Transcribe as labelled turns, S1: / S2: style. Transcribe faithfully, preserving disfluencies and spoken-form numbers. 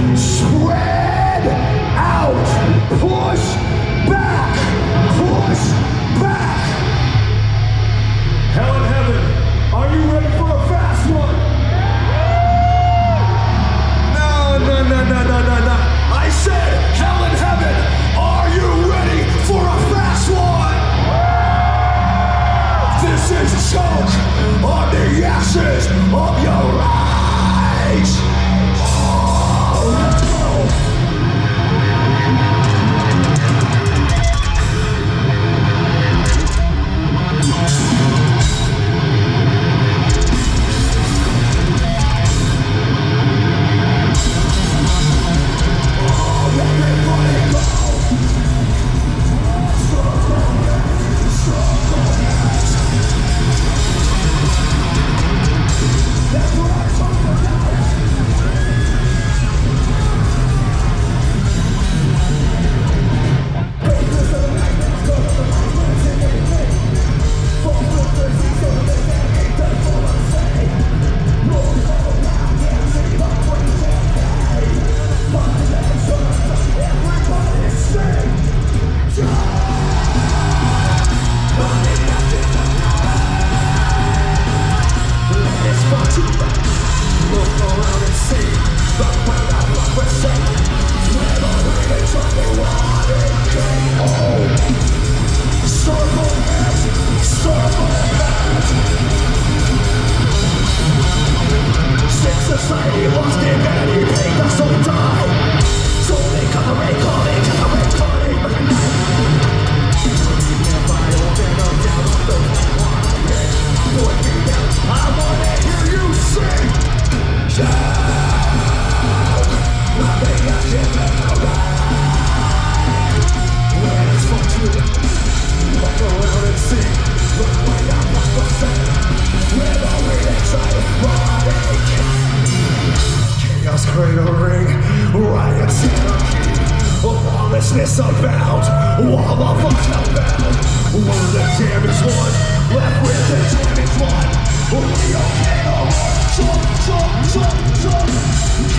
S1: Spread out. Push back. Push back. Hell in heaven, are you ready for a fast one? No, no, no, no, no, no, no. I said, hell in heaven, are you ready for a fast one? This is choke on the ashes of your rage. Oh, let's go. Society lost dignity, paid us so we die. Solely coloring, calling, coloring, calling, calling. I wanna hear you sing. Shout, nothing I can right. When it's fun to walk around and sing, look way up, what was said. With all we excited, running. Chaos cratering, riots anarchy, lawlessness abound, wall of us hellbound. We're the damaged ones, left with the damaged one. We okay, alright, jump, jump, jump, jump.